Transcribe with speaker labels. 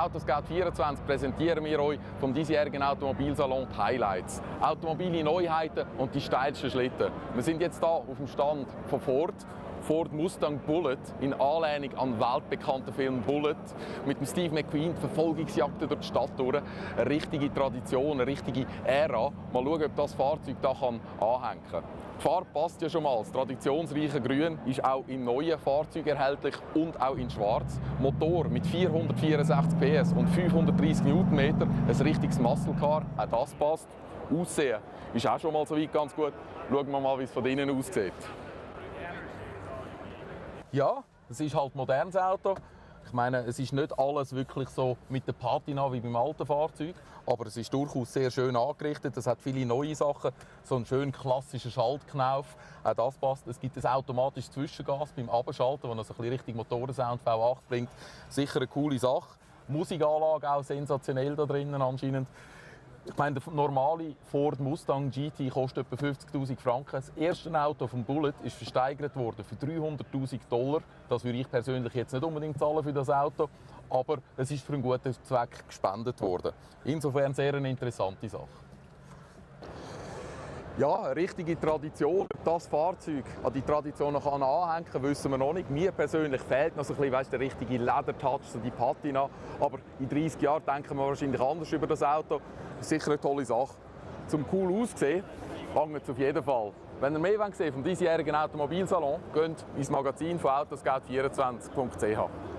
Speaker 1: Autoscout24 präsentieren wir euch vom diesjährigen Automobilsalon die Highlights. Automobile Neuheiten und die steilsten Schlitten. Wir sind jetzt hier auf dem Stand von Ford Mustang Bullitt, in Anlehnung an den weltbekannten Film Bullitt, mit dem Steve McQueen die Verfolgungsjagden durch die Stadt durch. Eine richtige Tradition, eine richtige Ära. Mal schauen, ob das Fahrzeug da anhängen kann. Die Farbe passt ja schon mal. Das traditionsreiche Grün ist auch im neuen Fahrzeug erhältlich und auch in Schwarz. Motor mit 464 PS und 530 Newtonmeter, ein richtiges Muscle Car, auch das passt. Aussehen ist auch schon mal so weit ganz gut. Schauen wir mal, wie es von innen aussieht. Ja, es ist halt ein modernes Auto. Ich meine, es ist nicht alles wirklich so mit der Patina wie beim alten Fahrzeug, aber es ist durchaus sehr schön angerichtet. Es hat viele neue Sachen, so einen schönen klassischen Schaltknauf, auch das passt. Es gibt ein automatisches Zwischengas beim Abschalten, das so ein bisschen Richtung Motorensound V8 bringt. Sicher eine coole Sache. Musikanlage auch sensationell da drinnen anscheinend. Ich meine, der normale Ford Mustang GT kostet etwa 50'000 Franken. Das erste Auto vom Bullitt ist versteigert worden für $300'000. Das würde ich persönlich jetzt nicht unbedingt zahlen für das Auto, aber es ist für einen guten Zweck gespendet worden. Insofern sehr eine interessante Sache. Ja, eine richtige Tradition. Ob das Fahrzeug an die Tradition noch anhängen kann, wissen wir noch nicht. Mir persönlich fehlt noch so ein bisschen, weißt, der richtige Ledertouch, so die Patina. Aber in 30 Jahren denken wir wahrscheinlich anders über das Auto. Das ist sicher eine tolle Sache. Zum cool aussehen, langt es auf jeden Fall. Wenn ihr mehr sehen wollt vom diesjährigen Automobilsalon, geht ins Magazin von autoscout24.ch.